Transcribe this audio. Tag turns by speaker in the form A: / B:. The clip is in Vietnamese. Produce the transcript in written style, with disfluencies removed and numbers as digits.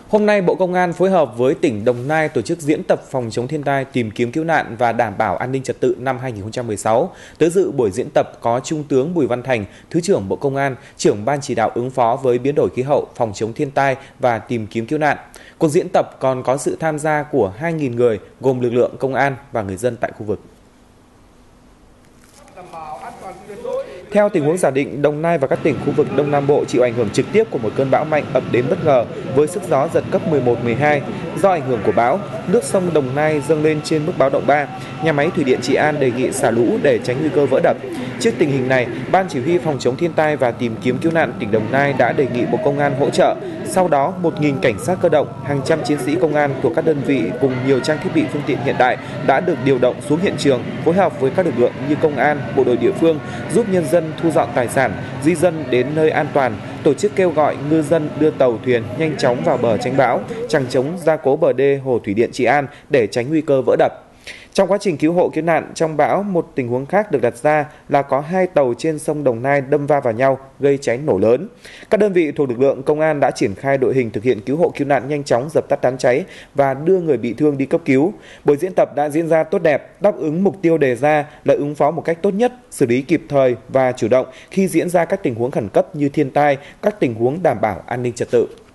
A: Hôm nay, Bộ Công an phối hợp với tỉnh Đồng Nai tổ chức diễn tập phòng chống thiên tai, tìm kiếm cứu nạn và đảm bảo an ninh trật tự năm 2016. Tới dự buổi diễn tập có Trung tướng Bùi Văn Thành, Thứ trưởng Bộ Công an, trưởng Ban chỉ đạo ứng phó với biến đổi khí hậu, phòng chống thiên tai và tìm kiếm cứu nạn. Cuộc diễn tập còn có sự tham gia của 2.000 người, gồm lực lượng công an và người dân tại khu vực. Theo tình huống giả định, Đồng Nai và các tỉnh khu vực Đông Nam Bộ chịu ảnh hưởng trực tiếp của một cơn bão mạnh ập đến bất ngờ với sức gió giật cấp 11, 12. Do ảnh hưởng của bão, nước sông Đồng Nai dâng lên trên mức báo động 3. Nhà máy thủy điện Trị An đề nghị xả lũ để tránh nguy cơ vỡ đập. Trước tình hình này, Ban Chỉ huy phòng chống thiên tai và tìm kiếm cứu nạn tỉnh Đồng Nai đã đề nghị Bộ Công an hỗ trợ. Sau đó, 1.000 cảnh sát cơ động, hàng trăm chiến sĩ công an thuộc các đơn vị cùng nhiều trang thiết bị phương tiện hiện đại đã được điều động xuống hiện trường, phối hợp với các lực lượng như công an, bộ đội địa phương giúp nhân dân thu dọn tài sản, di dân đến nơi an toàn, tổ chức kêu gọi ngư dân đưa tàu thuyền nhanh chóng vào bờ tránh bão, chằng chống gia cố bờ đê hồ thủy điện Trị An để tránh nguy cơ vỡ đập. Trong quá trình cứu hộ cứu nạn trong bão, một tình huống khác được đặt ra là có 2 tàu trên sông Đồng Nai đâm va vào nhau gây cháy nổ lớn. Các đơn vị thuộc lực lượng công an đã triển khai đội hình thực hiện cứu hộ cứu nạn nhanh chóng dập tắt đám cháy và đưa người bị thương đi cấp cứu. Buổi diễn tập đã diễn ra tốt đẹp, đáp ứng mục tiêu đề ra là ứng phó một cách tốt nhất, xử lý kịp thời và chủ động khi diễn ra các tình huống khẩn cấp như thiên tai, các tình huống đảm bảo an ninh trật tự.